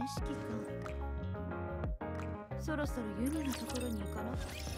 式か。そろそろユニのところに行かな。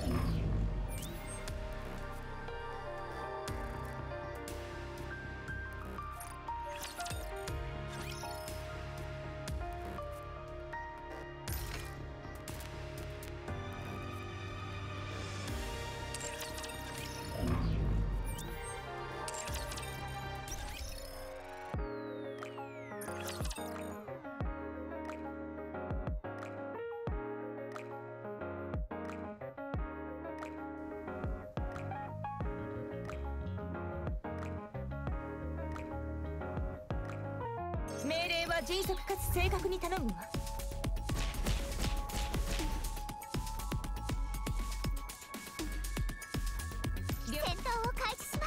命令は迅速かつ正確に頼むわ。 戦闘を開始します。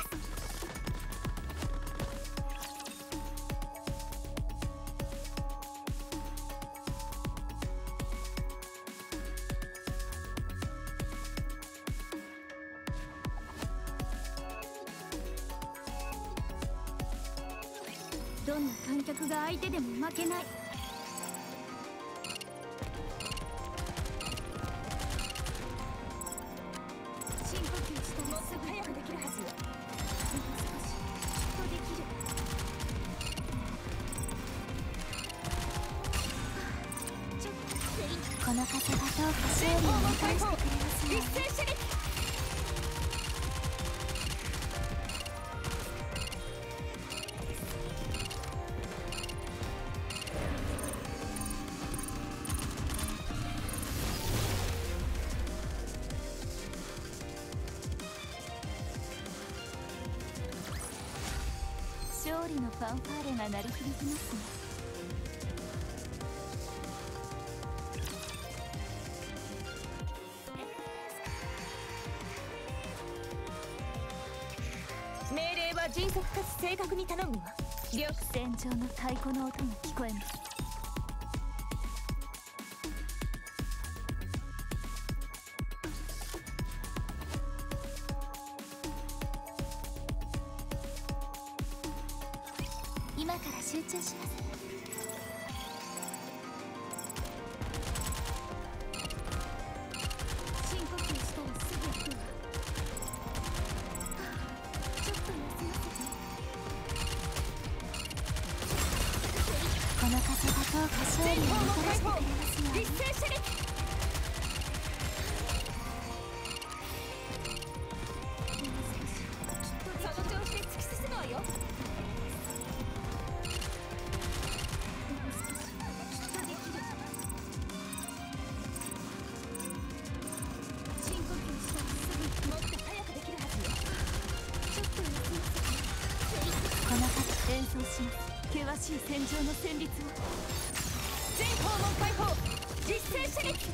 どんな観客が相手でも負けない。深呼吸したらすぐ早くできるはずよ。 もう少しきっとできる。ちょっとこの風がどうか勝利をもたらしてくれますように。 一斉射撃。 勝利のファンファーレが鳴り響きますね。 命令は迅速かつ正確に頼むわ。 両戦場の太鼓の音が聞こえます。今から集中します。 深呼吸したらすぐ行くわ。ちょっと休ませて。 この風がどうか勝利をもたらしてくれますように。 一斉射撃。その調子で突き進むわよ。 演奏します。険しい戦場の旋律を。 全訪問解放。実戦射撃。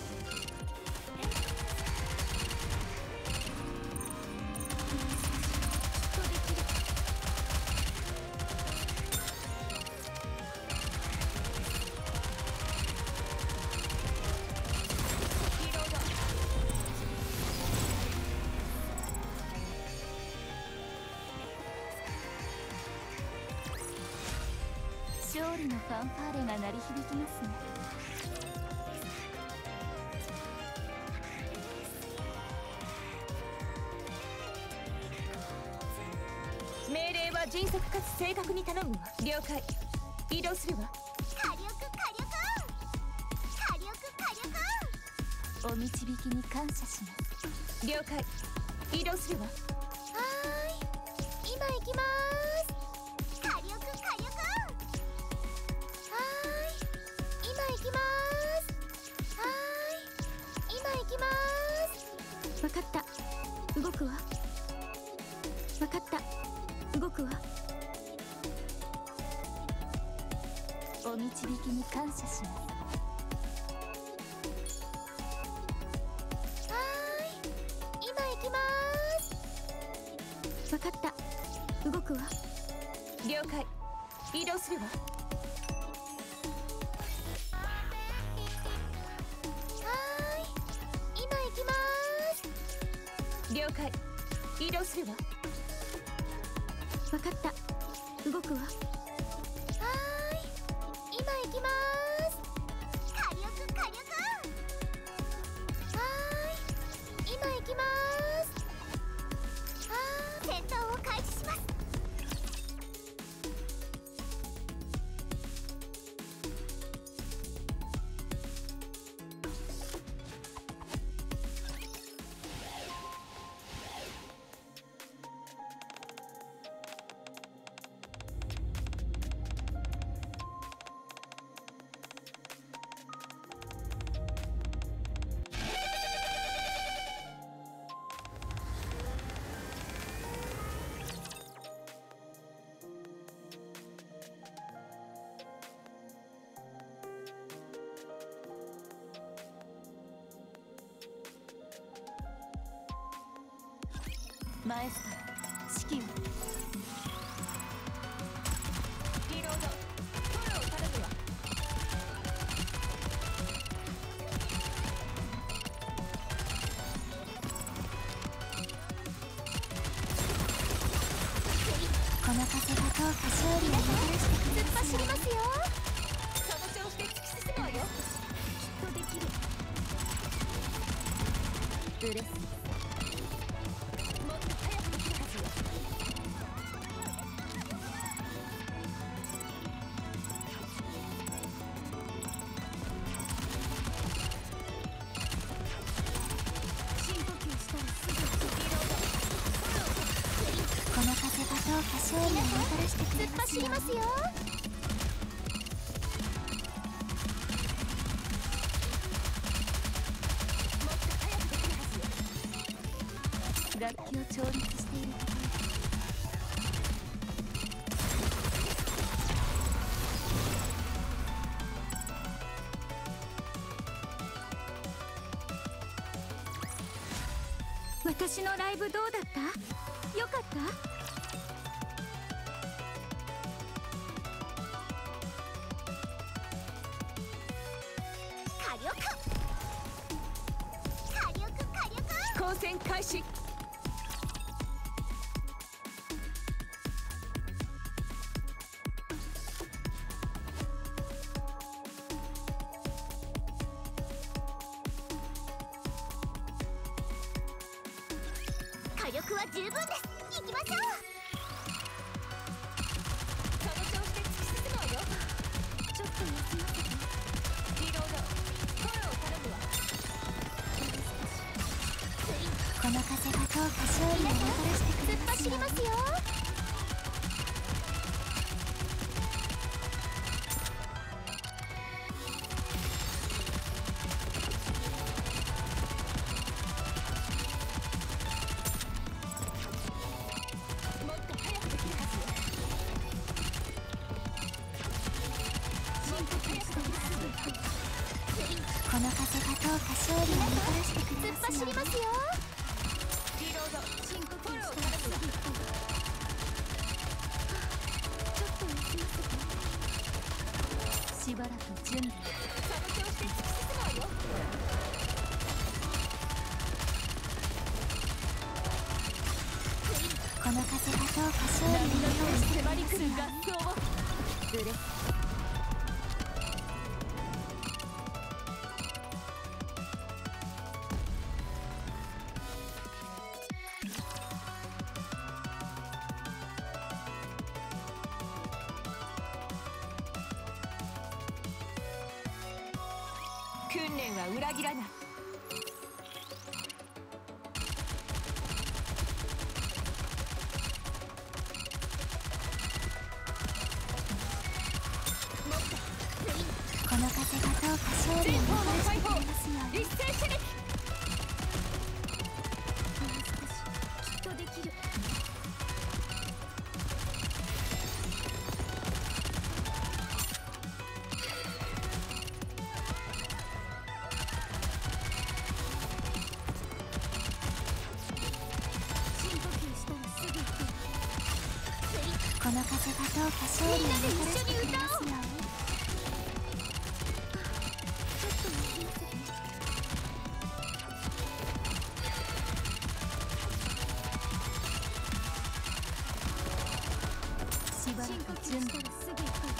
勝利のファンファーレが鳴り響きますね。 命令は迅速かつ正確に頼むわ。了解。移動するわ。 火力お導きに感謝します。 了解。移動するわ。 はーい、今行きます。火力はーい、今行きます。はーい、今行きます。 分かった。動くわ。分かった。動くわ。 お導きに感謝します。はーい、今行きます。 分かった。動くわ。 了解。移動するわ。 はーい、今行きます。 了解。移動するわ。 分かった。動くわ。 はーい、今行きます。 マエストロ指揮を。リロードフォロー頼むわ。 この風がどうか勝利をもたらしてくれますよ。突っ走りますよ。 その調子で突き進むわよ。 きっとできる。 ブレスもっと早くできるはずよ。 深呼吸したらすぐリロードフォロー。 この風がどうか勝利をもたらしてくれますよ。突っ走りますよ。 楽器を調律しているところ。私のライブどうだった？よかった？ 火力火力火力。 飛行船開始。 火力は十分です。行きましょう。 その調子で突き進むわよ。 ちょっと休ませて。 リロードフォロー頼むわ。 この風がどうか勝利をもたらしてくれますよ。突っ走りますよ。 もっと早くできるはずよ。もっと早くできるはずよ。 この風がどうか勝利をもたらしてくれますよ。突っ走りますよ。 リロード深呼フォロー吸したら頼むわ。 ちょっと休ませて。しばらく準備。 その調子で突き進むわよ。 この風がどうか勝利を波のようにもたらしてく迫り来るれますよ。 合奏を。ブレス訓練は裏切らない。 この風がどうか勝利をもたらしてくれますよ。 一斉射撃。 もう少しきっとできる。深呼吸したらすぐ行く。 この風がどうか勝利をもたらしてくれますよ。 ちょっと休ませて。しばらく準備したらすぐ行く。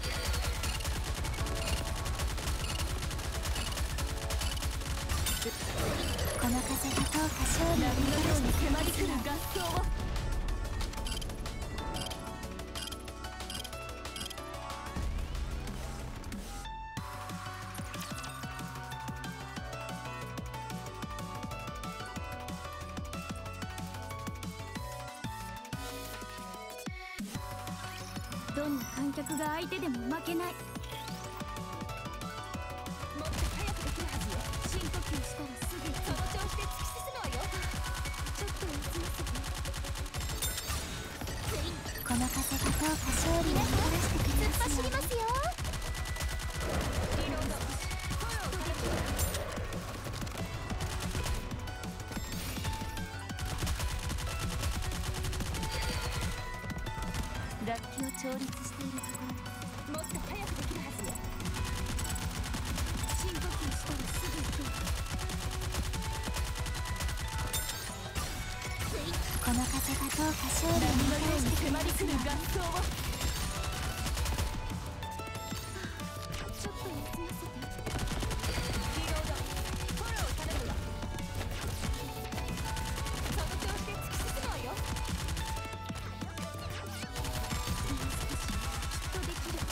この風がどうか勝利をも波のたらようにしてくれ迫り来るますよ。 合奏を。 どんな観客が相手でも負けない。 もっと早くできるはずよ。 深呼吸したらすぐ行く。 その調子で突き進むわよ。 ちょっと休ませて。 この風がどうか勝利をもたらしてくれますよ。 リロードフォロー頼むわ。 調律しているところ。 もっと早くできるはずよ。 深呼吸したらすぐ行く。この風がどうか勝利をもたらしてくれます迫り来る合奏を。 ちょっと休ませて。 リロード。フォロー頼むわ。その調子で突き進むわよ。 もう少しきっとできる。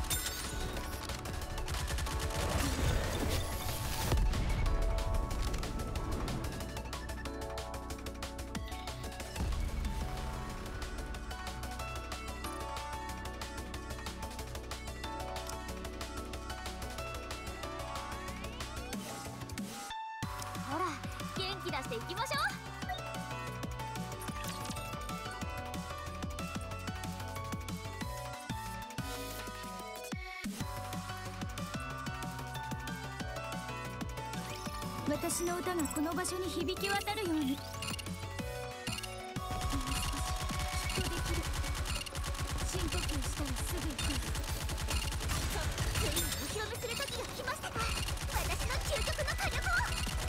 ほら、元気出していきましょう。私の歌がこの場所に響き渡るように。もう少しきっとできる。深呼吸したらすぐ行く。 ついにお披露目する時が来ましたか。私の究極の火力を。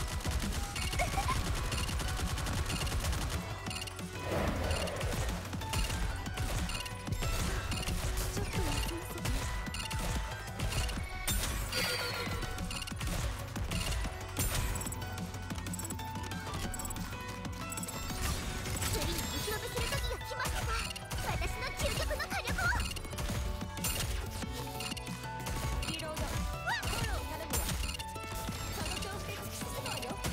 ちょっと休ませて。 ついにお披露目する時が来ましたか。私の究極の火力を。 リロード。フォロー頼むわ。その調子で突き進むわよ。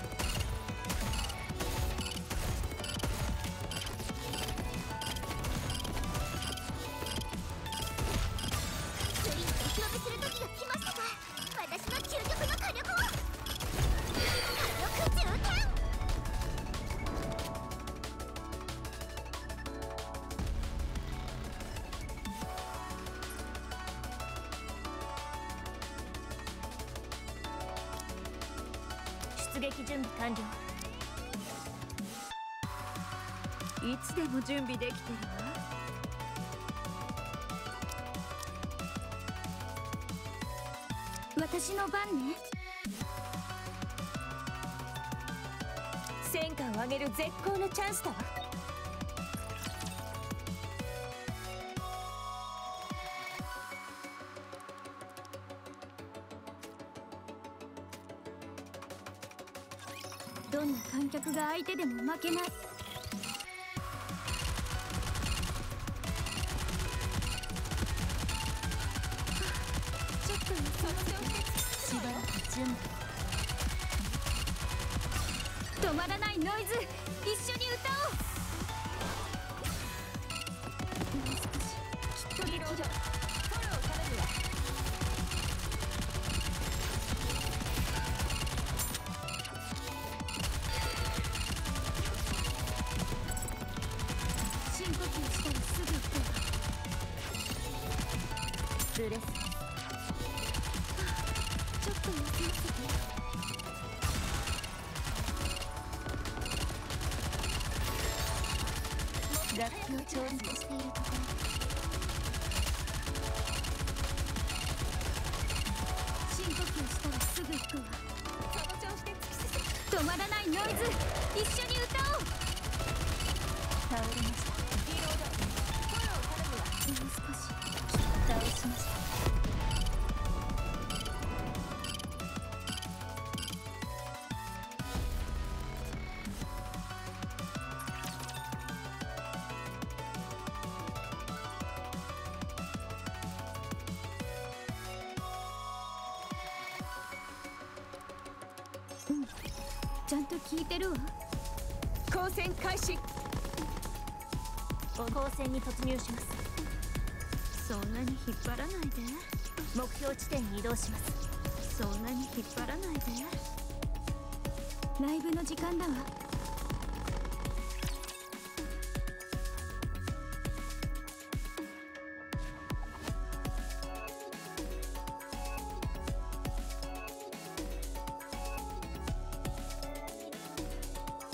ついにお披露目する時が来ましたか。私の究極の火力を。火力充填。 出撃準備完了。いつでも準備できてるわ。 私の番ね。 戦果を上げる絶好のチャンスだわ。 どんな観客が相手でも負けない。ちょっと休ませて。しばらく準備。止まらないノイズ、一緒に歌おう。もう少しきっとできる。 フォロー頼むわ。 深呼吸したらすぐ行くわ。 ブレス。 ちょっと休ませて。 楽器を調律しているところ。 深呼吸したらすぐ行くわ。 その調子で突き進む。 止まらないノイズ、一緒に歌おう。倒れました。 リロード。フォロー頼むわ。 もう少し倒しました。うん、ちゃんと聞いてるわ。 交戦開始。交戦に突入します。 そんなに引っ張らないで。 目標地点に移動します。 そんなに引っ張らないで。ライブの時間だわ。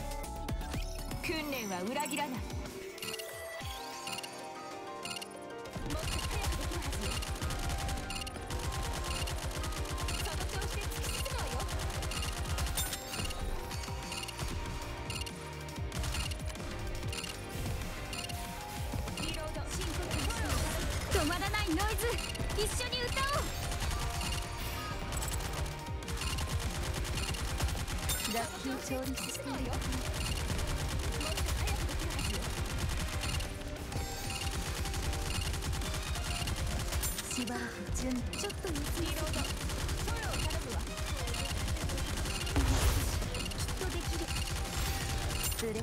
訓練は裏切らない。 ないノイズ、一緒に歌おう。楽器を調律しているよ。しばらく準備。ちょっと休み。リロード。ソロを頼むわ。きっとできる。ブレス。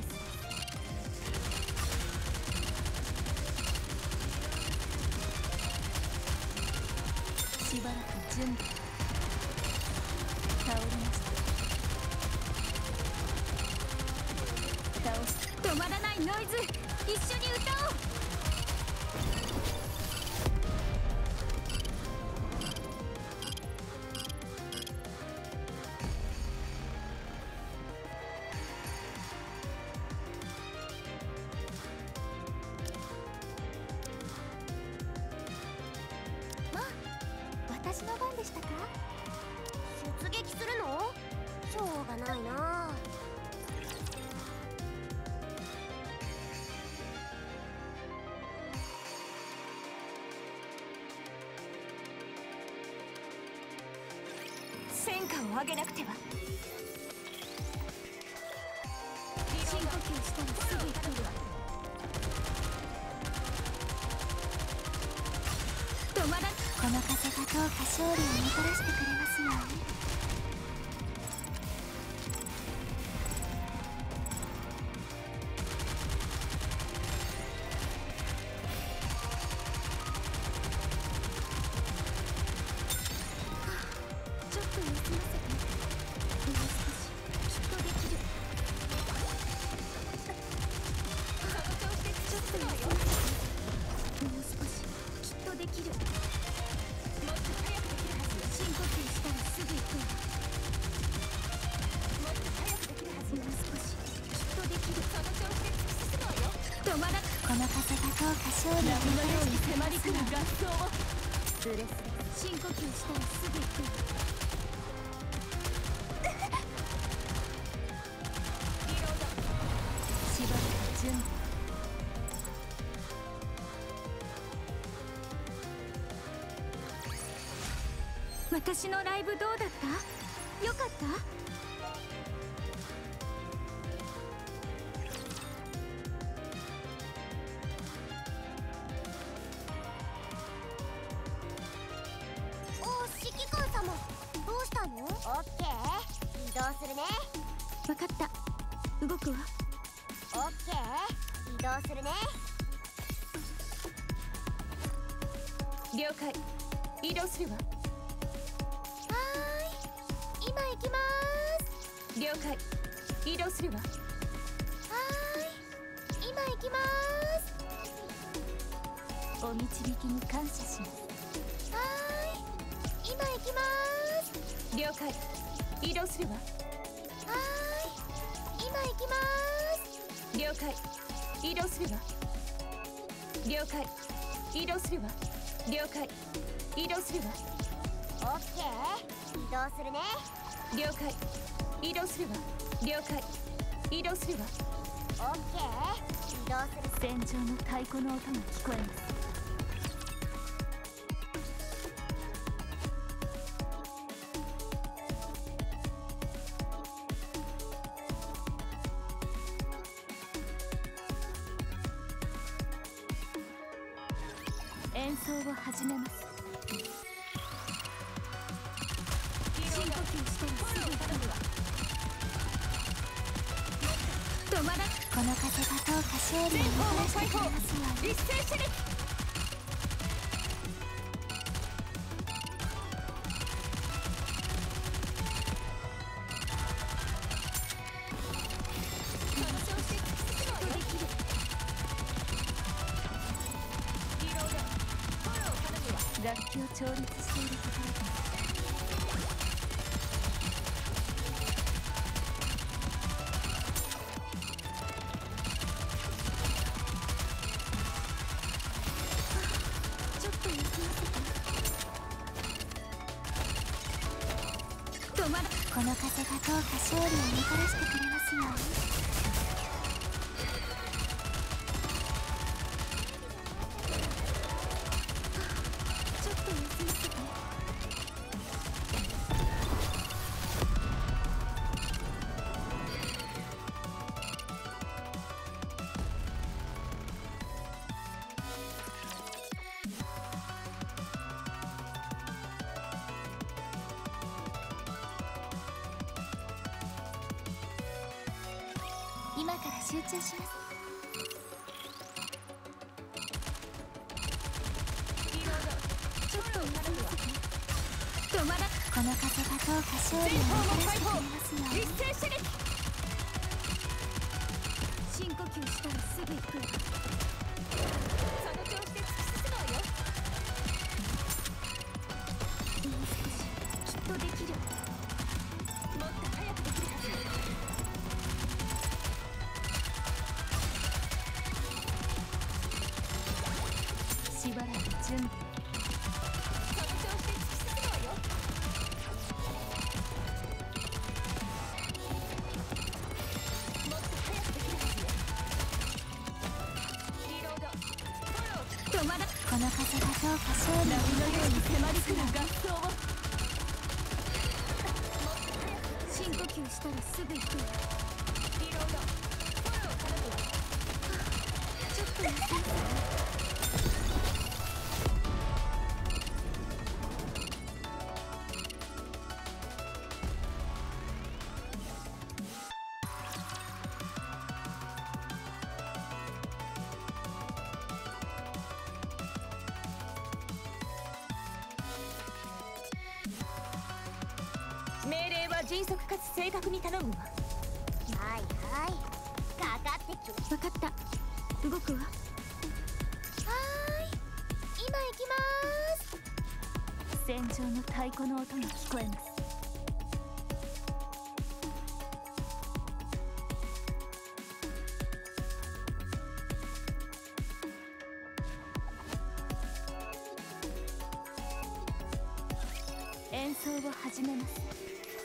しばらく準備。倒れました。止まらないノイズ、一緒に歌おう。まあ、私の番でしたか？ 出撃するの？しょうがないな。 戦果を上げなくては。 深呼吸したらすぐ行くわ。止まらん。この風がどうか勝利をもたらしてくれますように。ちょっと休ませて。もう少しきっとできる。ちょっと休ませて。もう少しきっとできる。 もっと早くできるはず。 深呼吸したらすぐ行くわ。 もっと早くできるはず。 もう少しきっとできる。 その調子で突き進むわよ。 止まらん。この風がどうか勝利をもたらしてくれますように。 合奏を。 ブレス。深呼吸したらすぐ行くわ。 リロード。 しばらく準備。私のライブどうだった？よかった？ おー、指揮官様、どうしたの？オッケー、移動するね。 わかった。動くわ。 オッケー、移動するね。 了解。移動するわ。 はーい、今行きまーす。 了解。移動するわ。 はーい、今行きまーす。 お導きに感謝します。 はーい、今行きまーす。 了解。移動するわ。 はーい、今行きまーす。 了解。移動するわ。了解。移動するわ。了解。移動するわ。 オッケー、移動するね。 了解。移動するわ。了解。移動するわ。 オッケー、移動する。 戦場の太鼓の音が聞こえます。演奏を始めます。深呼吸してる。すぐ行くわ。止まらん。この風がどうか勝利をもたらしてくれますように。 一斉射撃。その調子で突き進むわよ。 できる。 リロード。フォローを頼むわ。 楽器を調律しているところです。ちょっと休ませて。止まら。この風がどうか勝利をもたらしてくれますように。 集中します。 ちょっと止まらこの風がどうか勝利をもたらしてくれますように。 一斉射撃。 深呼吸したらすぐ行く。 その調子で突き進むわよ。 もう少しきっとできる。 もっと早くできるはずよ。 しばらく準備。 その調子で突き進むわよ。もっと早くできるはずよ。リロード。フォロー。 止まらこの風がどうか勝利をも波のようにたら迫り来る合奏を。 深呼吸したらすぐ行く。 リロード。フォロー頼むわ。 ちょっと休む。 命令は迅速かつ正確に頼むわ。 はいはいかかってきます。 分かった動くわ。 はーい今行きまーす。 戦場の太鼓の音が聞こえます。演奏を始めます。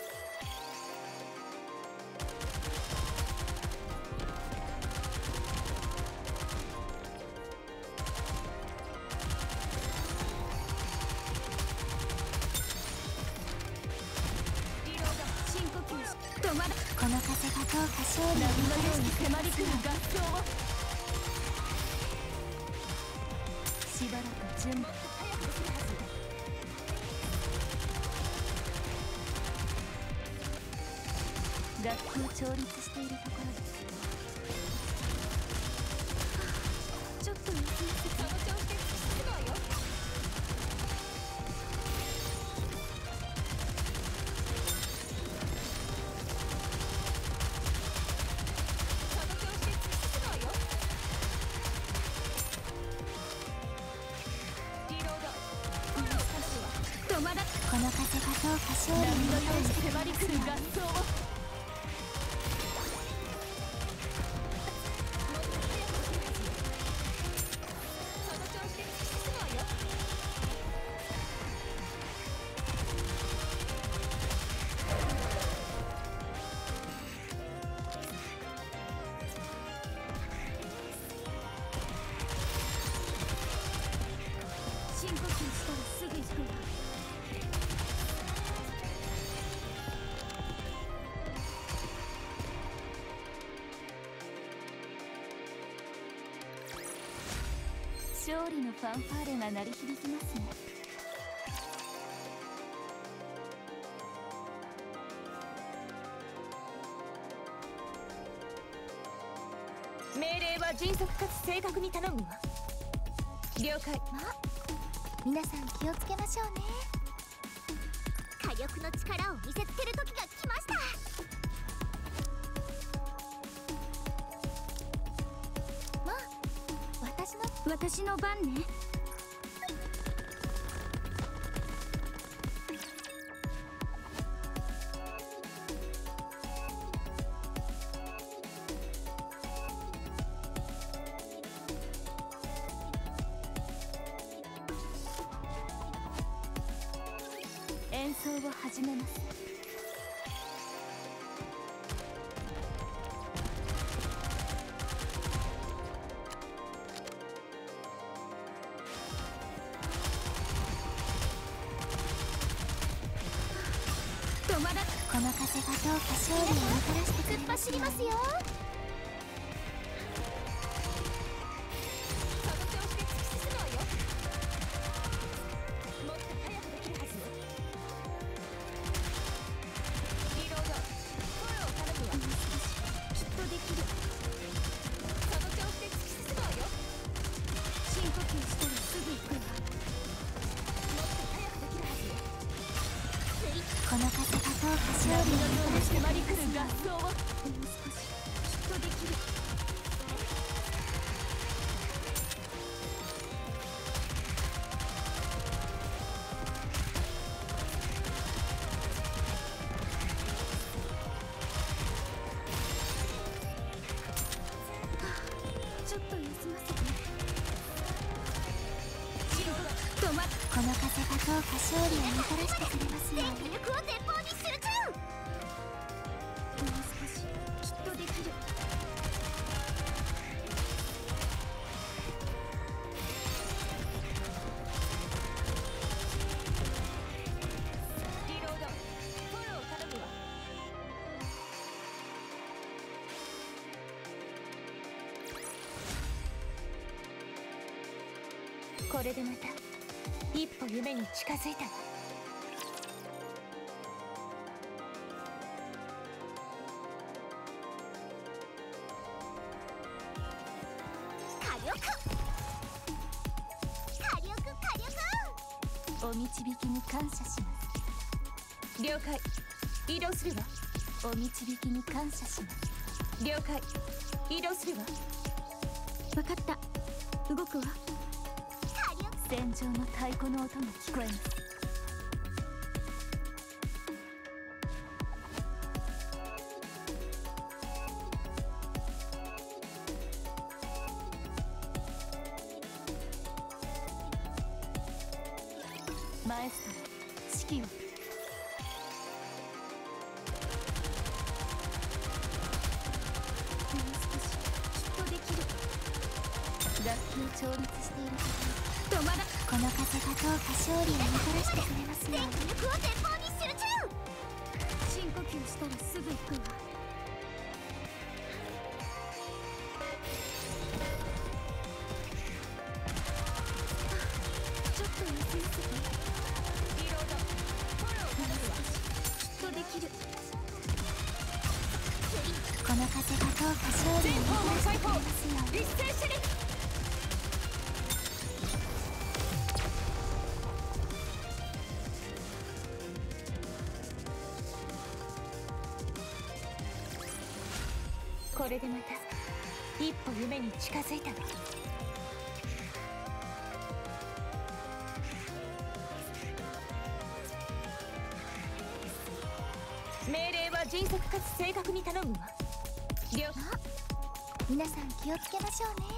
リロード。 深呼吸し止まらこの風がどうか勝利を波のもたらようにしてくれますよ迫り来る合うに。 奏を。 しばらく準備。 もっと早くできるはずよ。楽器を調律しているところです。 ちょっと休ませて。 その調子で突き進むわよ。その調子で突き進むわよ。リロード。フォロー頼むわ。 止まらこの風がどうか勝利を波のよもたらしてくれうに迫りますように。 来る合奏を。もっと早くできるはずよ。その調子で突き進むわよ。 深呼吸したらすぐ行くわ。 勝利のファンファーレが鳴り響きますね。命令は迅速かつ正確に頼むわ。了解。 皆さん気をつけましょうね。火力の力を見せつける時が来ました。まあ私の番ね。 演奏を始めます。 止まらこの風がどうか勝利をもたらしてくれますように。 その調子で突き進むわよ。もっと早くできるはずよ。リロード。フォロー頼むわ。 きっとできる。 この風がどうか勝利をもたらして迫り来る合奏をもう少しきっとできる。ちょっと休ませて。止まっ。 この風がどうか勝利をもたらしてくれますように。 全力を前方に集中。もう少しきっとできる。 リロードフォロー頼むわ。これでまた一歩夢に近づいたわ。 火力お導きに感謝します。 了解。移動するわ。 お導きに感謝します。 了解。移動するわ。 分かった。動くわ。 戦場の太鼓の音が聞こえます。マエストロ指揮を。 もう少しきっとできる。 楽器を調律している方、 止まら。 この風がどうか勝利をもたらしてくれますように。 全力を前方に集中。深呼吸したらすぐ行くわ。ちょっと休ませて。 リロードフォロー頼むわ。 きっとできる。 この風がどうか勝利をもたらしてくれますように。 一斉射撃。これでまた一歩夢に近づいたわ。命令は迅速かつ正確に頼むわ。了解。 皆さん気をつけましょうね。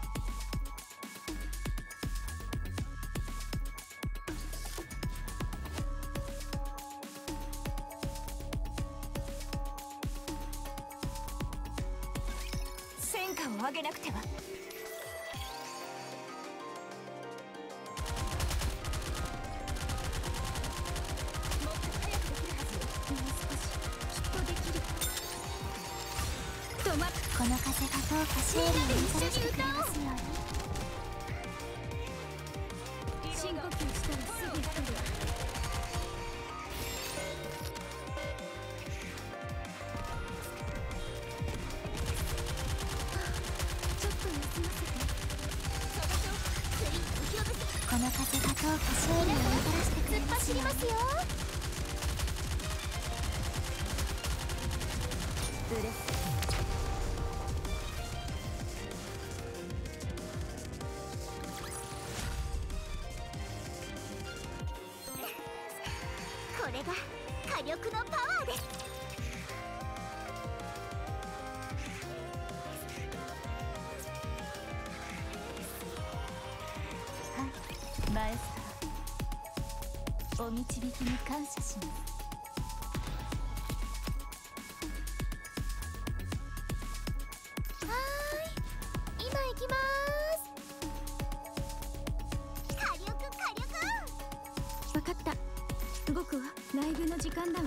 戦果を上げなくては。もっと早くできるはずよ。 もう少しきっとできる。止まっ。 この風がどうか勝利をもたらしてくれますように。 深呼吸したらすぐ行くわ。ちょっと休ませて。 この風がどうか勝利をもたらしてくれますように。ブレスこれが火力のパワーです。 はい、マエストロお導きに感謝します。はーい、今行きまーす。 火力分かった。動くわ。ライブの時間だわ。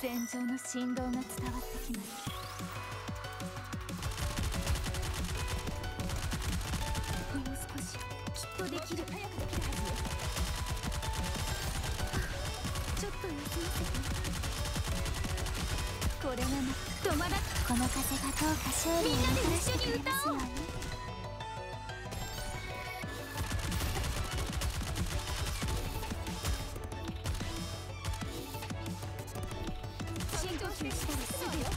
戦場の振動が伝わってきます。 もう少しきっとできる。 早くできるはずよ。 ちょっと休ませて。 これが止まら。 この風がどうか勝利をもたらしてくれますように。 深呼吸したらすぐ行く。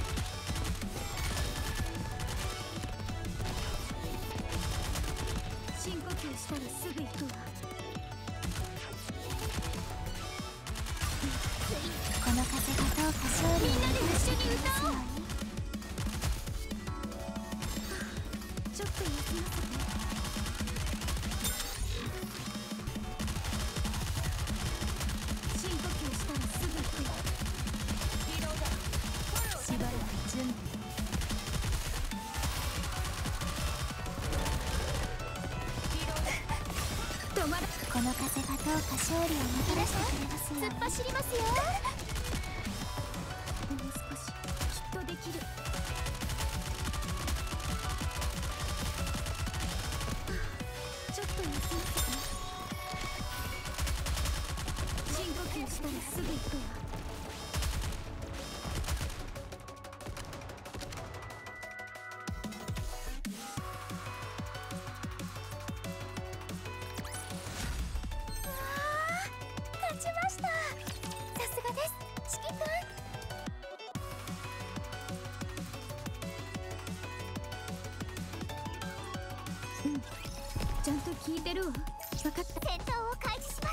深呼吸したらすぐ行くわ。 この風がどうか勝利をもたらしてくれますように。 ちょっと休ませて。深呼吸したらすぐ行くわ。 移動だ。しばらく準備。 止まら。 この風がどうか勝利をもたらしてくれますように。 突っ走りますよ。もう少しきっとできる。ちょっと休ませて。深呼吸したらすぐ行くわ。 勝ちました。さすがです、チキ君。 ちゃんと聞いてるわ。分かった。 戦闘を開始します。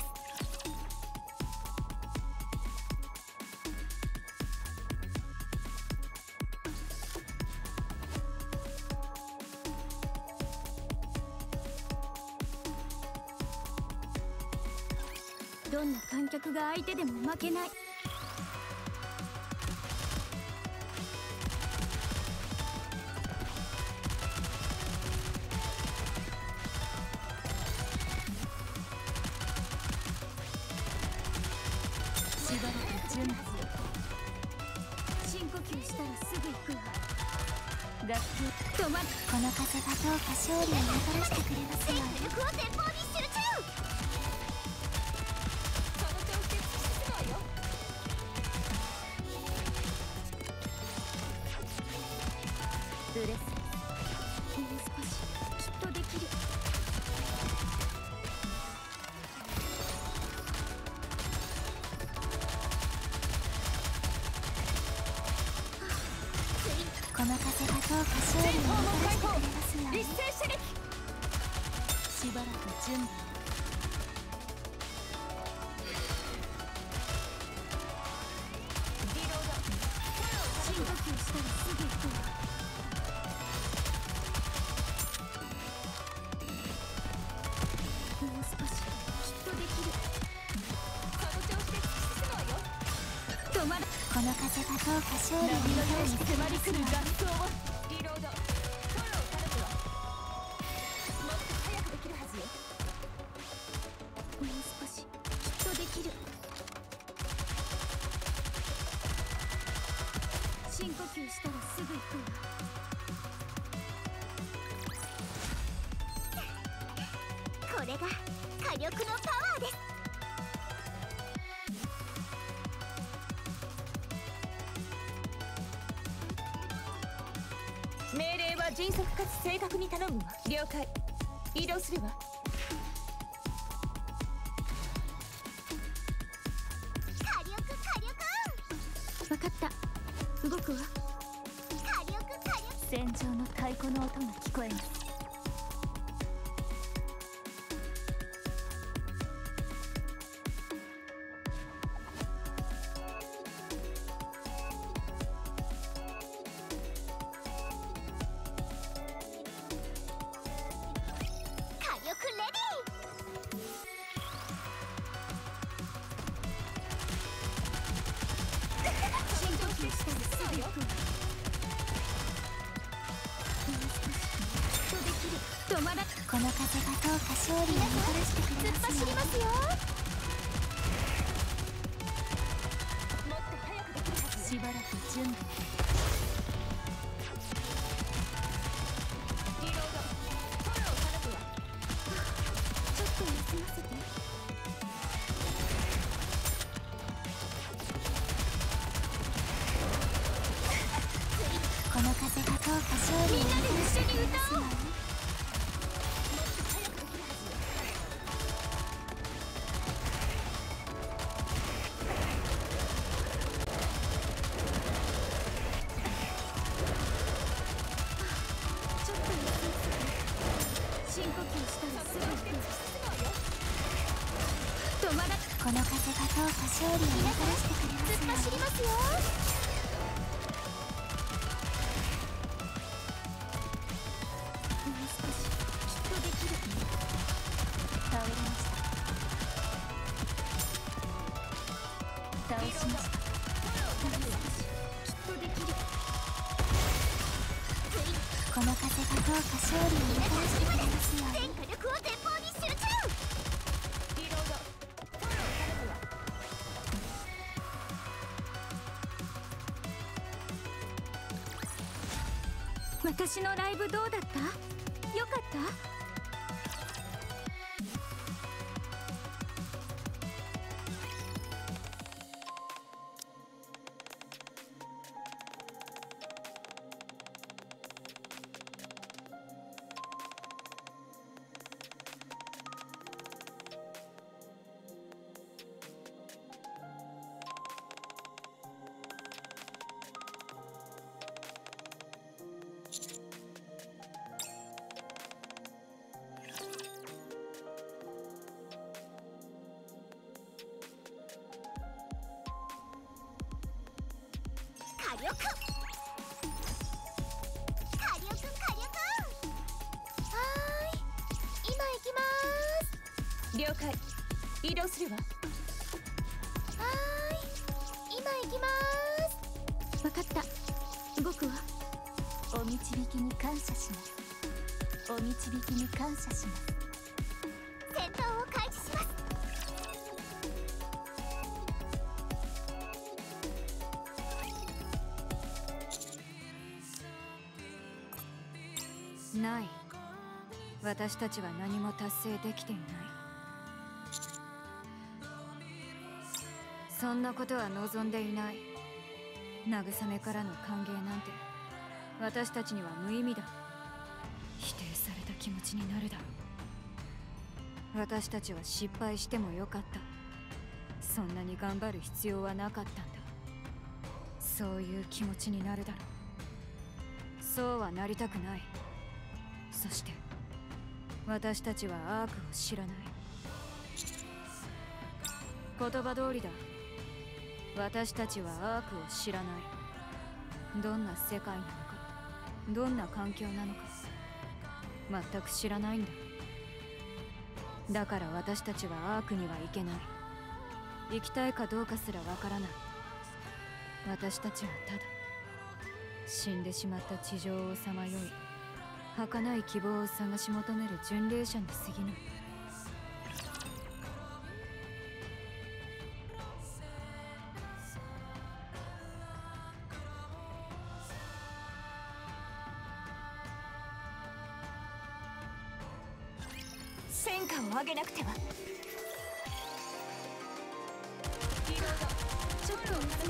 どんな観客が相手でも負けない。 しばらく準備。 深呼吸したらすぐ行くわ。 楽器止まっ。 この風がどうか勝利をもたらしてくれますように。 全力を前方に集中。 その調子で突き進むわよ。ブレス。 もう少しきっとできる。 この風がどうか勝利をもたらしてくれますように。 一斉射撃。しばらく準備。移動だ。 深呼吸したらすぐ行くわ。もう少しきっとできる。 その調子で突き進むわよ。 止まら。 この風がどうか勝利を波のようにもたらしてくれ迫り来るますように。 合奏を。リロード。フォロー頼むわ。もっと早くできるはずよ。 もう少しきっとできる。深呼吸したらすぐ行くわ。 これが火力のパワーです。 命令は迅速かつ正確に頼むわ。了解。移動するわ。 火力火力分かった。動くわ。 火力火力。 戦場の太鼓の音が聞こえます。 火力レデ深呼吸したらすぐ行くわ。もう少しきっとできる。止まら。 ィ。この風がどうか勝利をもたらしてくれますように。 走りますよ。 もっと早くできるは準備。 リロード。フォロー頼むわ。 ちょっと休ませて。この風がどうか勝利をもたらしてくれますように。深呼吸したらすぐ行く。止まら。この風がどうか勝利をもたらしてくれますように。突っ走りますよ。もう少しきっとできる。倒れました。倒しました。もう少しきっとできる。この風がどうか勝利をもたらしてくれますように。 全火力を前方に集中。 リロード。フォロー頼むわ。 私のライブどうだった？よかった？ 火力。はーい、今行きまーす。 了解。移動するわ。 はーい、今行きまーす。 わかった。動くわ。お導きに感謝します。お導きに感謝します。 戦闘を開始します。 ない。私たちは何も達成できていない。そんなことは望んでいない。慰めからの歓迎なんて私たちには無意味だ。否定された気持ちになるだろう。私たちは失敗してもよかった。そんなに頑張る必要はなかったんだ。そういう気持ちになるだろう。そうはなりたくない。そして私たちはアークを知らない。言葉通りだ。私たちはアークを知らない。どんな世界なのか、どんな環境なのか全く知らないんだ。だから私たちはアークには行けない。行きたいかどうかすらわからない。私たちはただ死んでしまった地上をさまよい、儚い希望を探し求める巡礼者に過ぎない。 戦果を上げなくては。リロード。 ちょっと休ませて。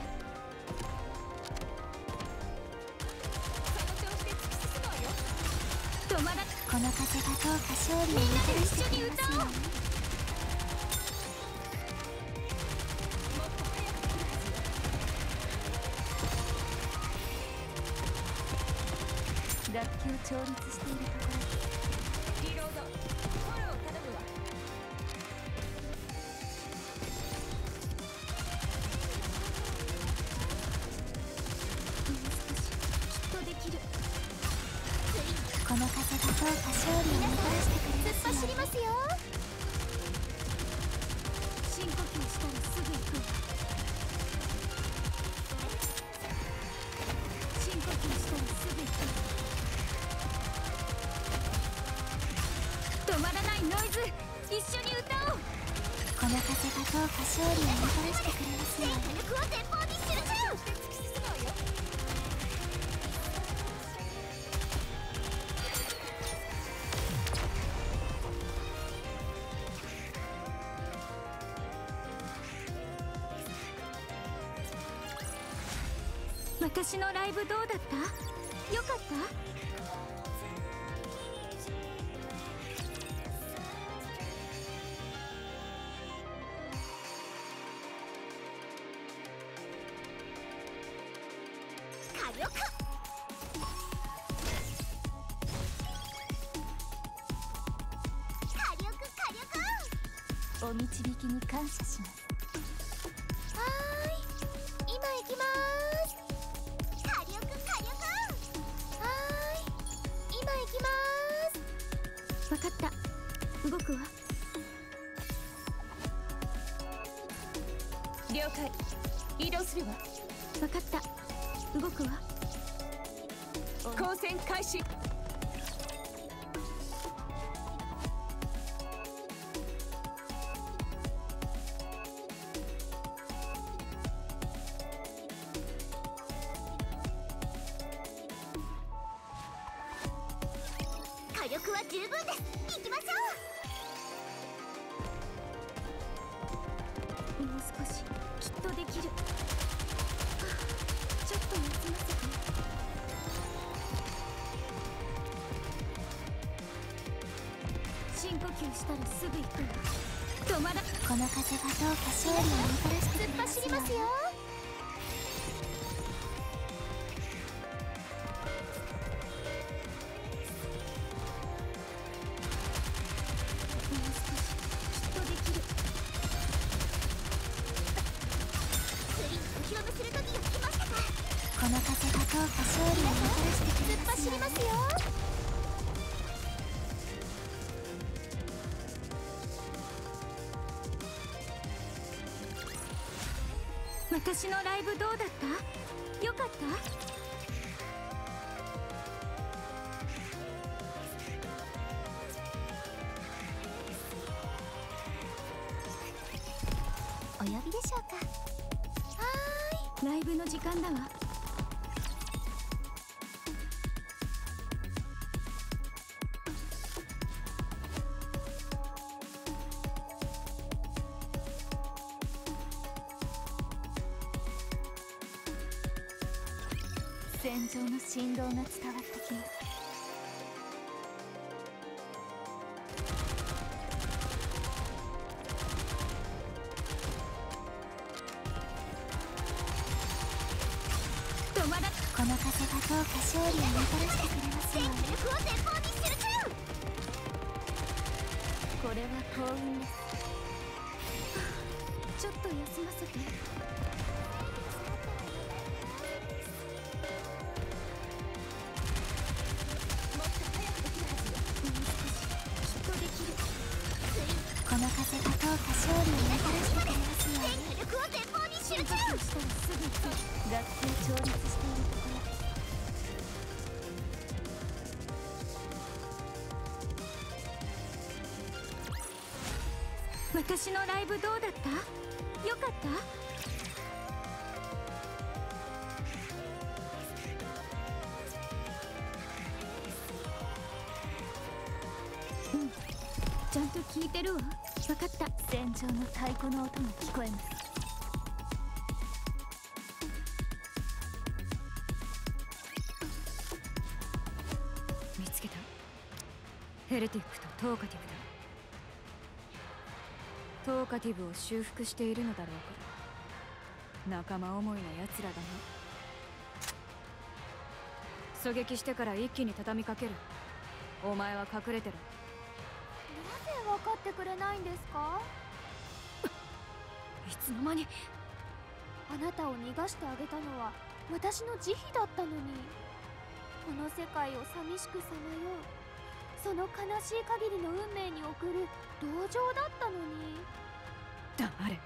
その調子で突き進むわよ。 止まら。この風がどうか勝利をもたらしてくれますように。 もっと早く来るはずよ。 楽器を調律しているところ。 リロード。フォロー頼むわ。 もう少しきっとできる。 この風がどうか勝利をもたらしてくれますように。突っ走りますよ。 深呼吸したらすぐ行く。深呼吸したらすぐ行く。止まらないノイズ、一緒に歌おう。この風がどうか勝利をもたらしてくれますように。 全火力を前方に集中。 突き進むわよ。 私のライブどうだった？よかった？ 火力お導きに感謝します。 はーい、今行きまーす。火力はーい、今行きまーす。 分かった、動くわ。 了解、移動するわ。 分かった、動くわ。 光線開始。 火力は十分です。行きましょもう少し、きっとできる。ちょっと休ませて。深呼吸したらすぐ行くわ。止まら。 この風がどうか勝利をもたらして突っ走りますよ。この風がどうか勝利をもたらしてくれますよ。突っ走りますよ。 私のライブどうだった？よかった？ お呼びでしょうか。はーい、 ライブの時間だわ。 戦場の振動が伝わってきます。 止まら。 この風がどうか勝利をもたらしてくれますよ。全力を前方に集中。 これは幸運です。 ちょっと休ませて。 この風がどうか勝利をもたらしてくれますよ。全力を前方に集中。 したらすぐ行く。 学生調律しているところです。 私のライブどうだった？よかった？うん、ちゃんと聞いてるわ。分かった。 戦場の太鼓の音も聞こえます。 見つけた。ヘレティックとトーカティブだ。トーカティブを修復しているのだろうか。仲間思いのやつらだな。狙撃してから一気に畳みかける。お前は隠れてる。 なぜ分かってくれないんですか？ いつの間に。 あなたを逃がしてあげたのは私の慈悲だったのに、この世界を寂しくさまよう、その悲しい限りの運命に送る同情だったのに。 黙れ。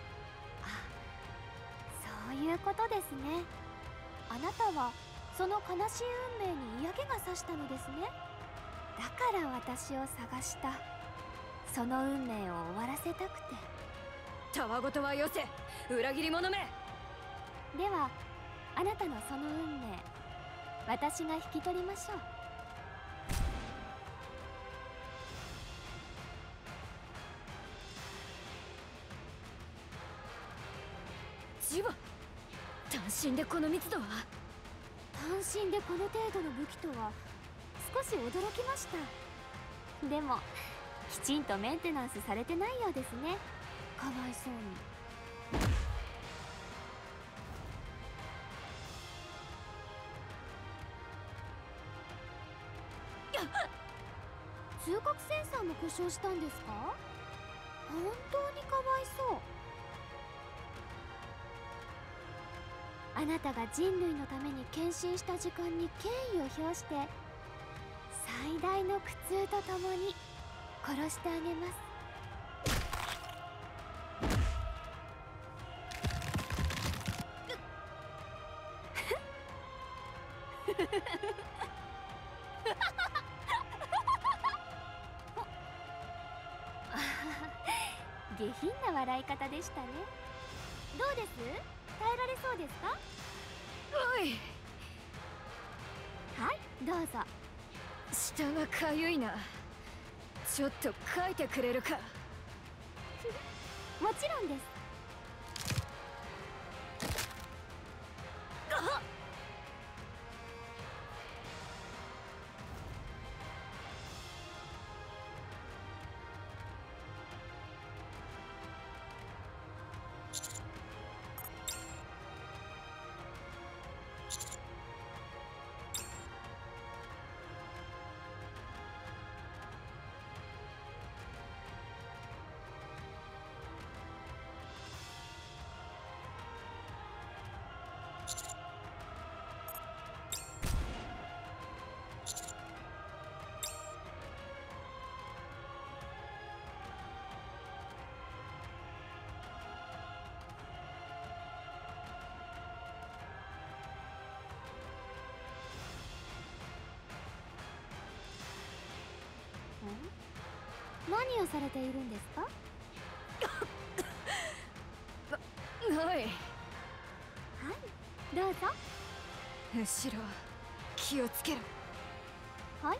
そういうことですね。あなたはその悲しい運命に嫌気がさしたのですね。だから私を探した。その運命を終わらせたくて。 たわごとはよせ、裏切り者め。 ではあなたのその運命、私が引き取りましょう。 ジワ、単身でこの密度は。 身でこの程度の武器とは少し驚きました。でもきちんとメンテナンスされてないようですね。かわいそうに。通覚センサーも故障したんですか？本当にかわいそう。あなたが人類のために献身した時間に敬意を表して最大の苦痛とともに殺してあげます。下品な笑い方でしたね。どうです？耐えられそうですか？ おい、 はい、どうぞ。 下がかゆいな。ちょっと書いてくれるか？ もちろんです。何をされているんですか？ おい、 はい、どうぞ。 後ろ気をつけろ。 はい。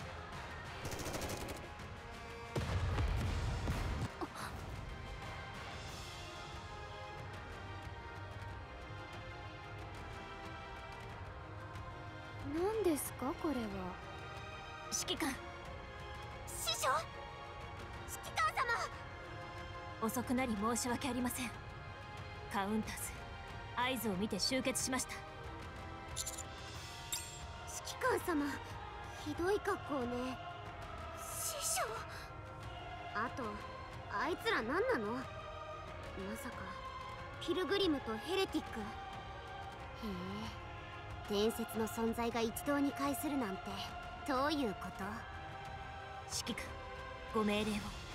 何ですかこれは？ 指揮官、 師匠、指揮官様。 遅くなり申し訳ありません。カウンターズ、合図を見て集結しました。 指揮官様、ひどい格好ね。師匠。あとあいつら何なの？まさかピルグリムとヘレティック。へえ、伝説の存在が一堂に会するなんてどういうこと？ 指揮官、ご命令を。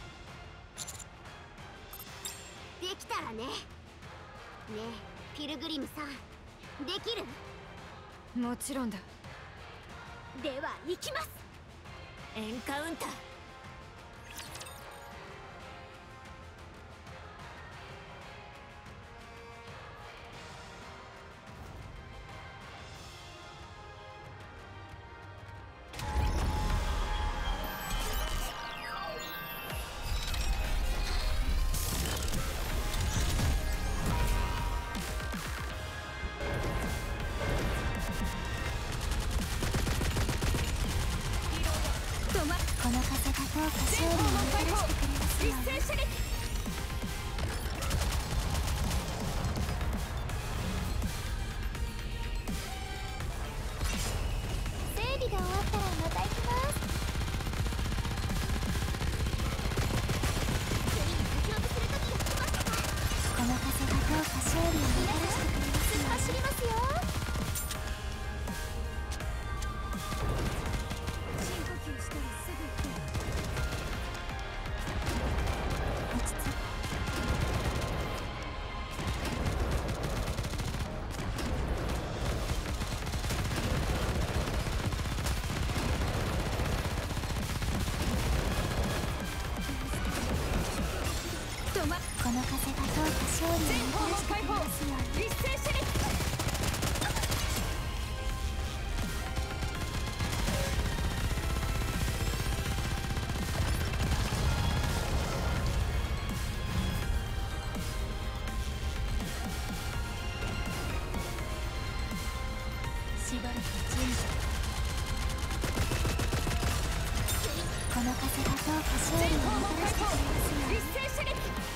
できたらね。ねえピルグリムさん、できる？ もちろんだ。 では行きます。 エンカウンター。 この風がどうか勝利をもたらしてくれますように。整備が終わったらまた行きます。次に先をぶする時が来ましたか。この風がどうか勝利をもたらしてくれますように。走りますよ。深呼吸したらすぐ行く。落ち着いて。この風がどうか勝利をもたらしてくれますように。 一斉射撃。 指しばらく準備。この風がどうか勝利をもたらしてくれますように。 一斉射撃。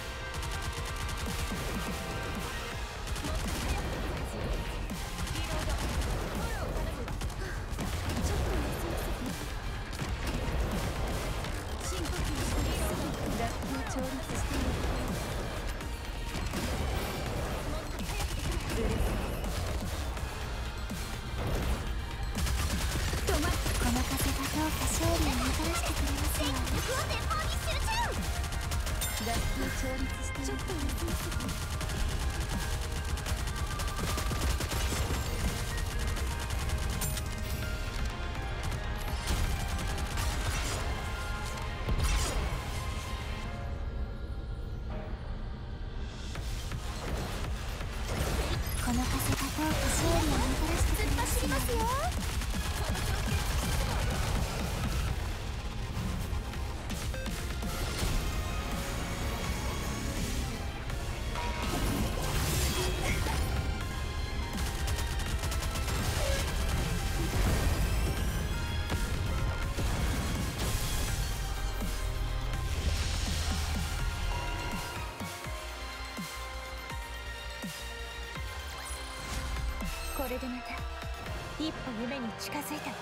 この風がどうか勝利をもたらしてくれますよ。 これでまた一歩夢に近づいたわ。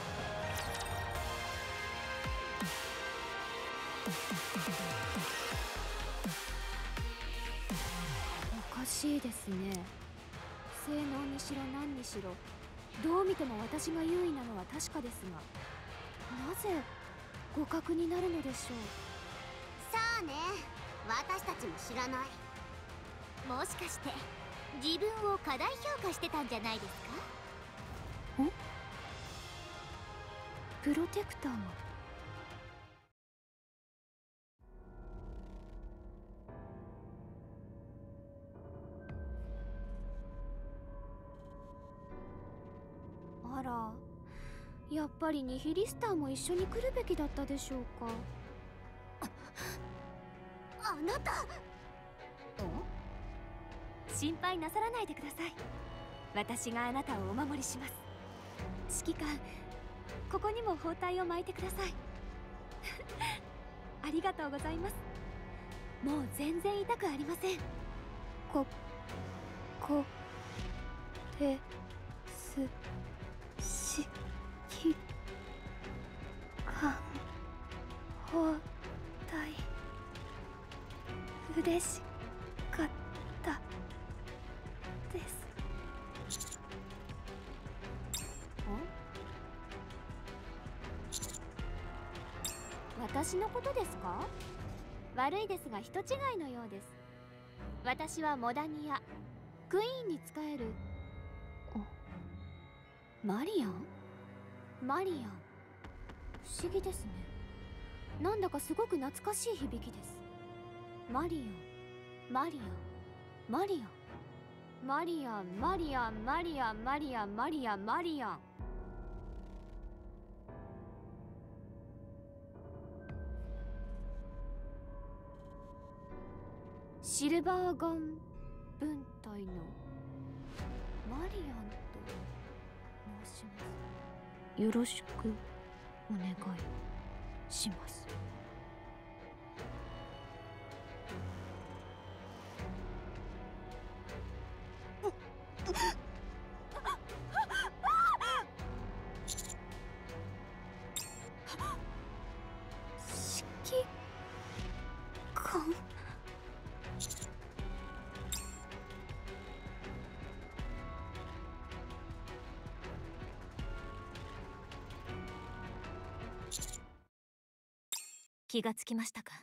おかしいですね。性能にしろ何にしろ、どう見ても私が優位なのは確かですが、なぜ互角になるのでしょう。 さあね、私たちも知らない。もしかして自分を過大評価してたんじゃないですか？ プロテクターが。あら、やっぱりニヒリスターも一緒に来るべきだったでしょうか。 あなた。 心配なさらないでください。私があなたをお守りします。指揮官、ここにも包帯を巻いてください。ありがとうございます。もう全然痛くありません。てす指揮官包帯嬉しかったです。私のことですか？悪いですが人違いのようです。私はモダニア、クイーンに仕えるマリアン。不思議ですね。なんだかすごく懐かしい響きです。マリアン。シルバーガン分隊のマリアンと申します。よろしくお願いします。指揮官。 気がつきましたか？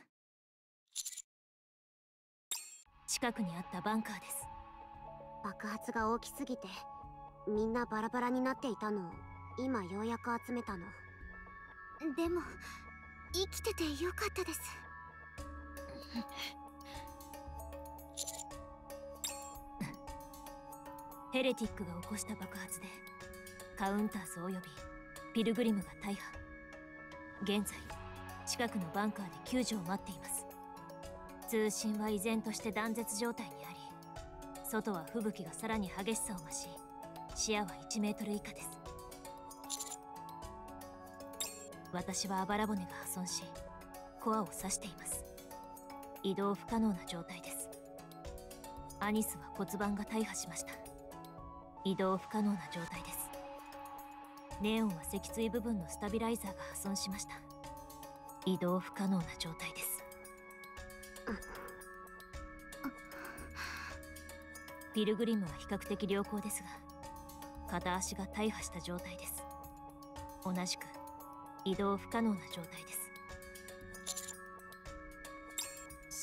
近くにあったバンカーです。 爆発が大きすぎてみんなバラバラになっていたのを今ようやく集めたの。でも生きててよかったです。 ヘレティックが起こした爆発でカウンターズおよびピルグリムが大破。現在近くのバンカーで救助を待っています。通信は依然として断絶状態にあり、外は吹雪がさらに激しさを増し、視野は1メートル以下です。 私はあばら骨が破損し、コアを刺しています。移動不可能な状態です。アニスは骨盤が大破しました。移動不可能な状態です。ネオンは脊椎部分のスタビライザーが破損しました。移動不可能な状態です。ピルグリムは比較的良好ですが、片足が大破した状態です。同じく移動不可能な状態です。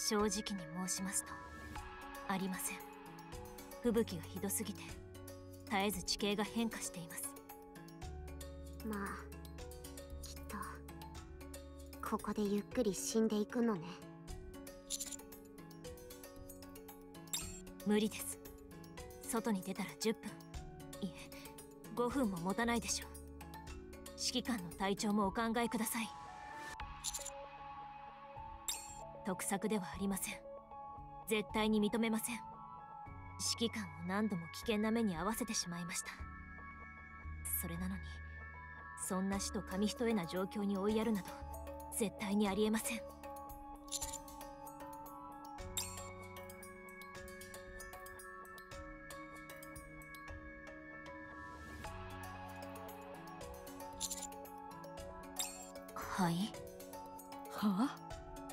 正直に申しますと、ありません。吹雪がひどすぎて絶えず地形が変化しています。 まあきっとここでゆっくり死んでいくのね。 無理です。外に出たら10分、いえ5分も持たないでしょう。指揮官の体調もお考えください。得策ではありません。絶対に認めません。指揮官を何度も危険な目に遭わせてしまいました。それなのに、そんな死と紙一重な状況に追いやるなど絶対にありえません。はい。 はあ？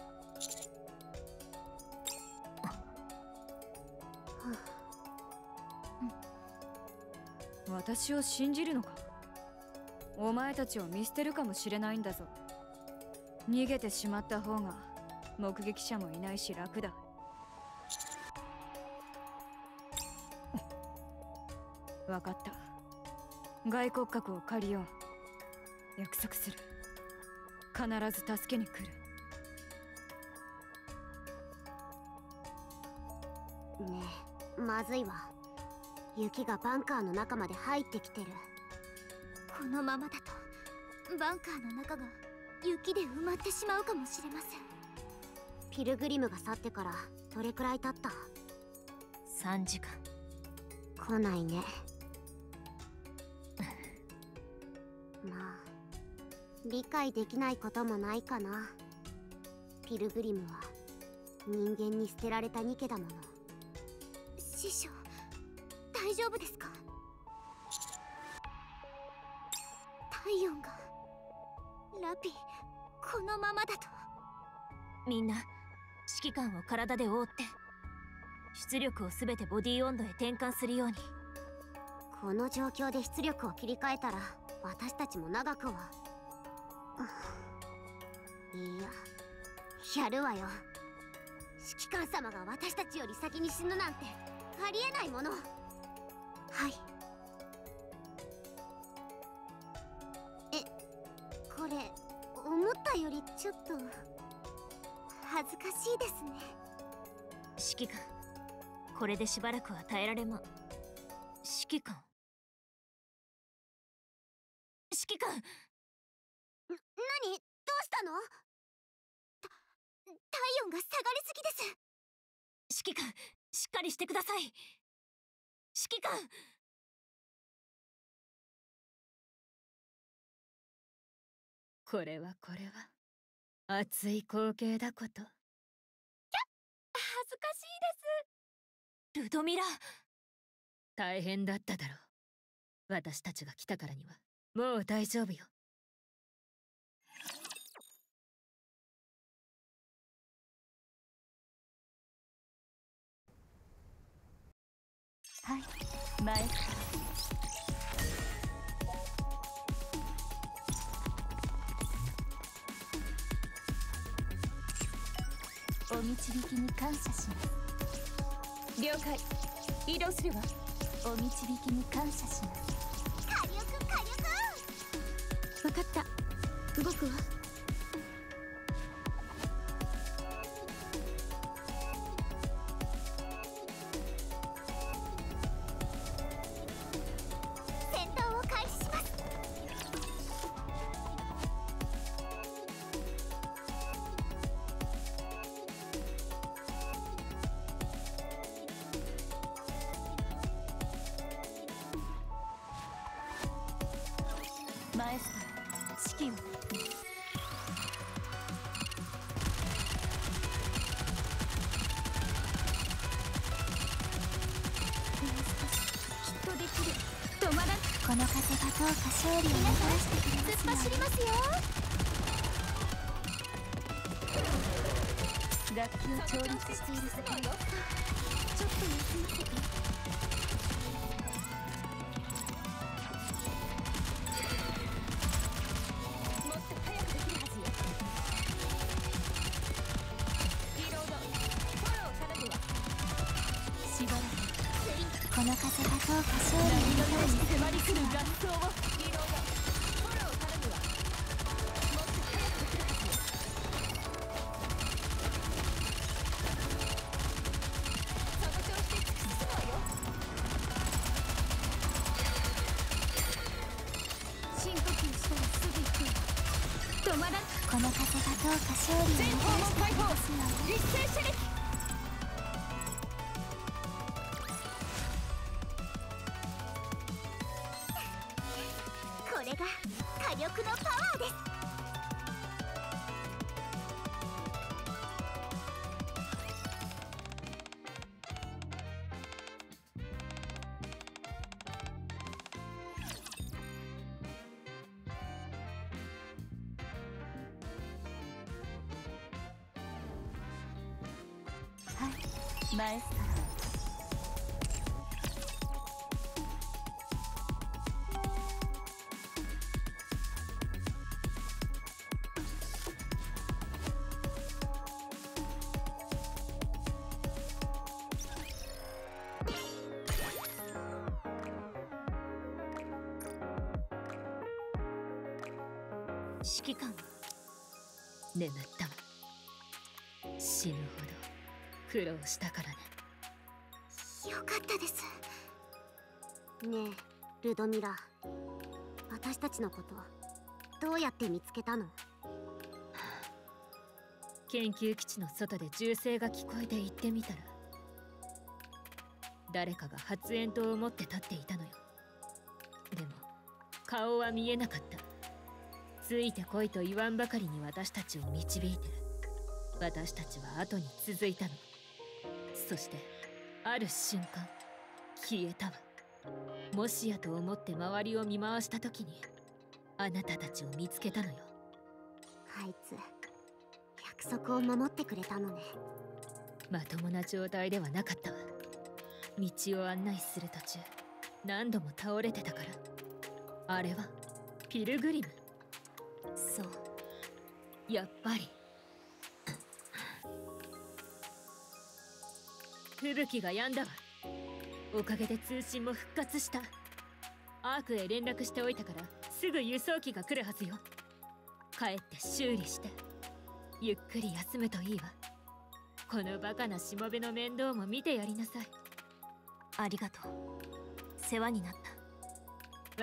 私を信じるのか？お前たちを見捨てるかもしれないんだぞ。逃げてしまった方が目撃者もいないし楽だ。分かった。外骨格を借りよう。約束する。必ず助けに来る。 ねえ、まずいわ。雪がバンカーの中まで入ってきてる。 このままだとバンカーの中が雪で埋まってしまうかもしれません。 ピルグリムが去ってからどれくらい経った？ 3時間。 来ないね。まあ理解できないこともないかな。ピルグリムは人間に捨てられたニケだもの。 師匠、大丈夫ですか？体温がラピ、このままだと。 みんな指揮官を体で覆って出力を全てボディ温度へ転換するように。 この状況で出力を切り替えたら私たちも長くは。いや、やるわよ。指揮官様が私たちより先に死ぬなんてありえないもの。はい。これ思ったよりちょっと恥ずかしいですね。 指揮官、これでしばらくは耐えられま。指揮官、指揮官。 何？どうしたの？ 体温が下がりすぎです。 指揮官、しっかりしてください。指揮官。 これは熱い光景だこと。 恥ずかしいです。 ルドミラ。 大変だっただろう。私たちが来たからにはもう大丈夫よ。 はい、前からお導きに感謝します。 了解。移動するわ。 お導きに感謝します。火力火力。 分かった。動くわ。 戦闘を開始します。マエストロ、指揮を。 がどうか勝利を目指してくれますよ。突っ走りますよ。 楽器を調律しているところ、ちょっと休ませて。 もっと早くできるはずよ。リロード、フォロー頼むわ。 しばらくこの風がどうか勝利を目指してくれますよ。 迫り来る合奏を。リロード、フォロー頼むわ。もっと早くできるはずよ。その調子で突き進むわよ。 深呼吸したらすぐ行く。止まらん。 この風がどうか勝利を目指前方もして解放。 くれますよ。 立勢射撃。 これが火力のパワーです。 はい、マエストロ。 指揮官は眠ったわ。死ぬほど苦労したからね。 よかったです。ねえルドミラ、私たちのことどうやって見つけたの？ 研究基地の外で銃声が聞こえて行ってみたら、誰かが発煙筒を持って立っていたのよ。でも顔は見えなかった。ついてこいと言わんばかりに私たちを導いてる。私たちは後に続いたの。そしてある瞬間消えたわ。もしやと思って周りを見回した時にあなたたちを見つけたのよ。 あいつ約束を守ってくれたのね。 まともな状態ではなかったわ。道を案内する途中何度も倒れてたから。あれはピルグリム。 そう、 やっぱり吹雪が止んだわ。おかげで通信も復活した。アークへ連絡しておいたからすぐ輸送機が来るはずよ。帰って修理してゆっくり休むといいわ。このバカなしもべの面倒も見てやりなさい。 ありがとう。世話になった。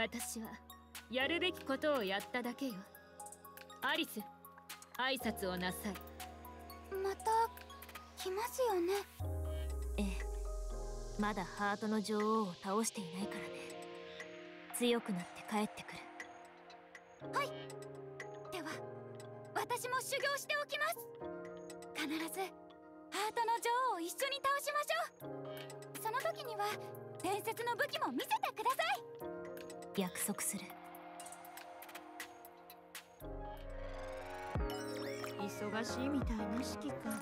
私はやるべきことをやっただけよ。アリス、挨拶をなさい。 また来ますよね。 ええ、まだハートの女王を倒していないからね。強くなって帰ってくる。 はい。では私も修行しておきます。必ずハートの女王を一緒に倒しましょう。その時には伝説の武器も見せてください。 約束する。 忙しいみたいね、指揮官。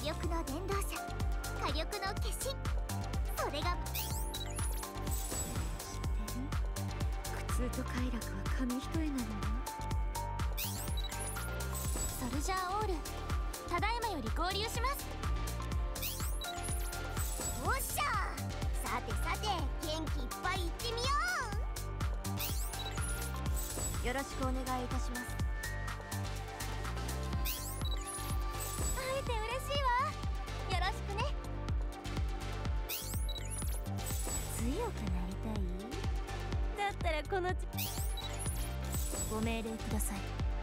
力の伝道者、火力の化身、それが苦痛と快楽は紙一重なのよ。 ソルジャーオール、ただいまより合流します。 おっしゃ。さてさて、元気いっぱい行ってみよよろしくお願いいたします。会えて嬉しいわ。よろしくね。 強くなりたい？だったらこのご命令ください。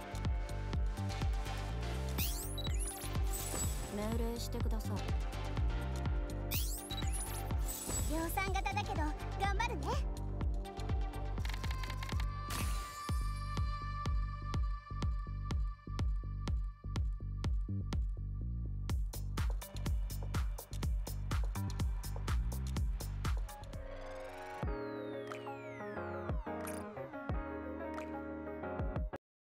命令してください。 う。量産型だけど頑張るね。